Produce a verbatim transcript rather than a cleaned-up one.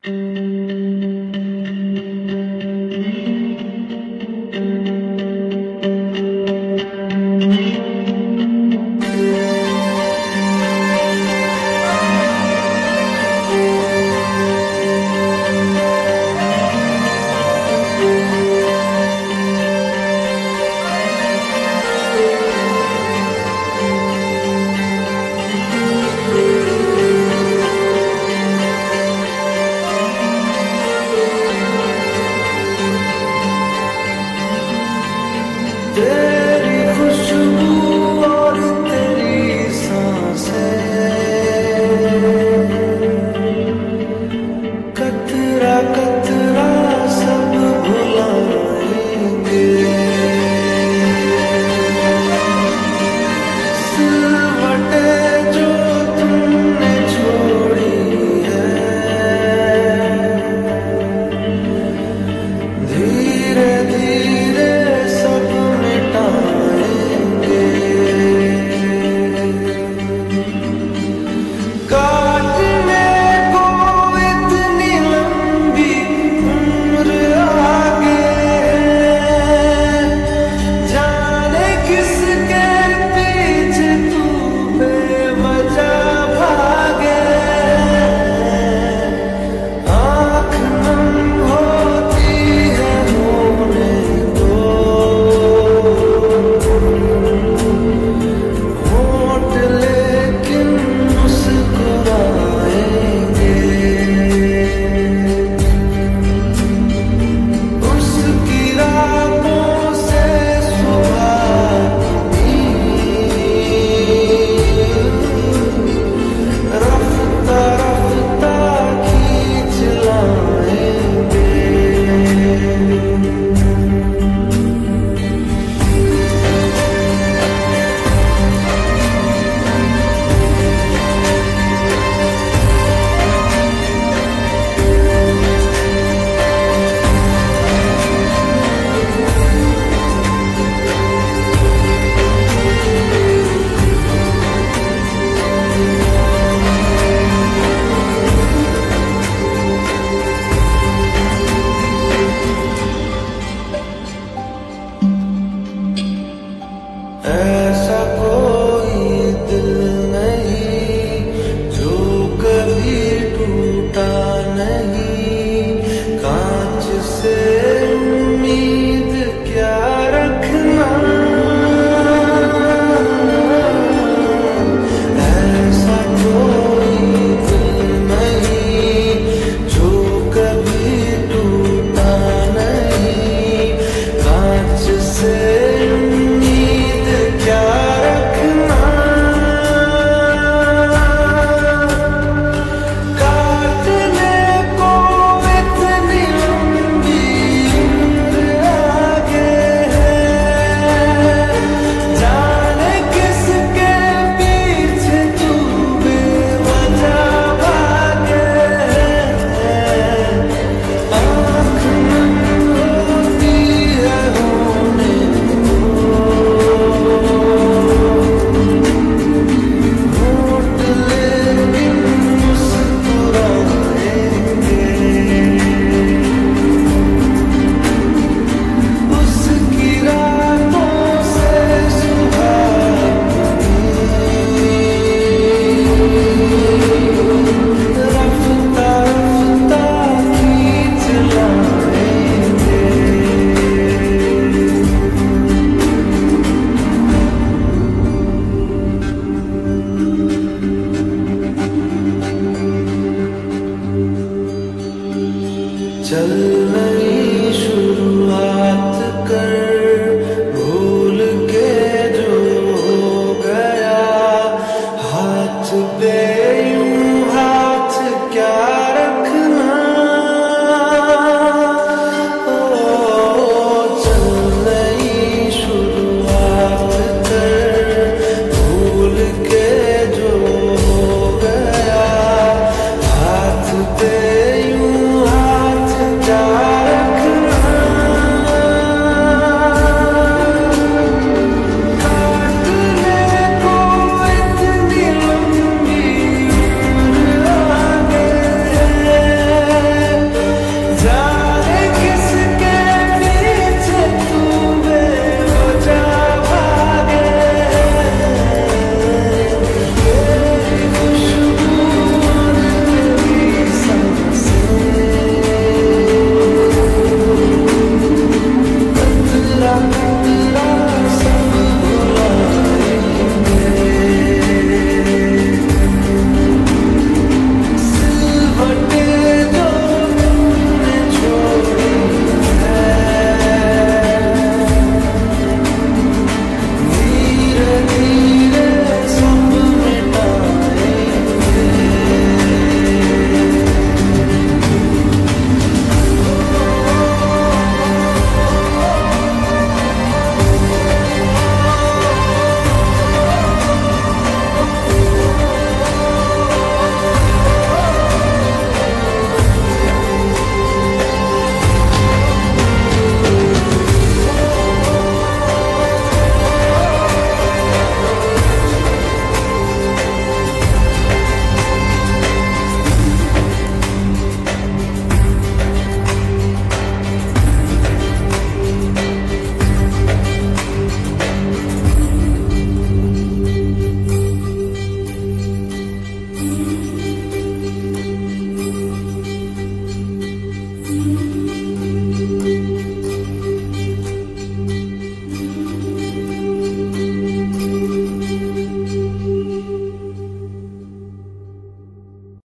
तेरी खुशबू और तेरी सांसें कतरा कतरा सब भुलाएंगे। सिलवटें जो तुमने छोड़ी है धीरे धीरे सब मिटाएंगे। काटने को इतनी लंबी उम्र आगे जाने किसके पीछे तू बेवजह भागे। आँख नम होती है होने दो, होंठ लेकिन मुस्कुराएंगे। उसकी रातों से सुबह रफ्ता रफ्ता खींच लाएंगे। ऐसा कोई दिल नहीं जो कभी टूटा नहीं। कांच से उम्मीद क्या रखना। ऐसा कोई दिल नहीं जो कभी टूटा नहीं। कांच से उम्मीद क्या रखना। काटने को इतनी लंबी उम्र आगे है जाने किसके पीछे तू बेवजह भागे। आँख नम होती है होने दो, होंठ लेकिन मुस्कुराएंगे। उसकी रातों से सुबह रफ्ता रफ्ता खींच लाएंगे। चल नहीं